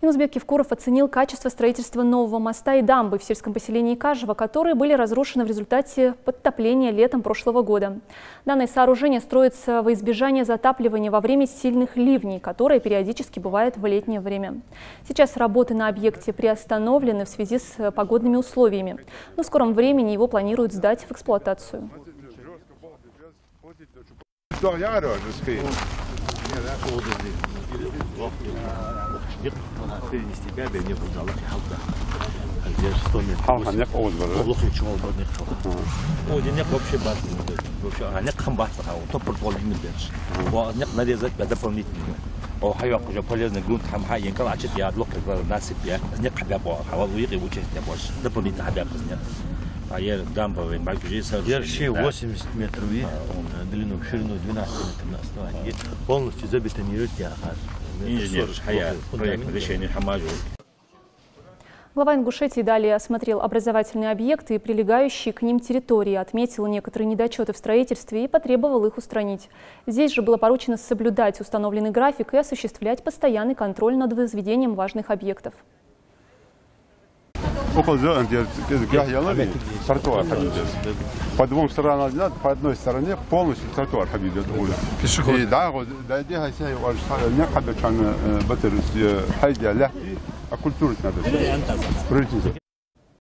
Минузбек Евкуров оценил качество строительства нового моста и дамбы в сельском поселении Кажево, которые были разрушены в результате подтопления летом прошлого года. Данное сооружение строится во избежание затапливания во время сильных ливней, которые периодически бывают в летнее время. Сейчас работы на объекте приостановлены в связи с погодными условиями, но в скором времени его планируют сдать в эксплуатацию. полезный грунт, Ярче 80 метров длину, в ширину 12 метров на основании. Полностью забетонирует инженер Глава Ингушетии далее осмотрел образовательные объекты и прилегающие к ним территории, отметил некоторые недочеты в строительстве и потребовал их устранить. Здесь же было поручено соблюдать установленный график и осуществлять постоянный контроль над возведением важных объектов. По двум сторонам, по одной стороне полностью тротуар культуры надо.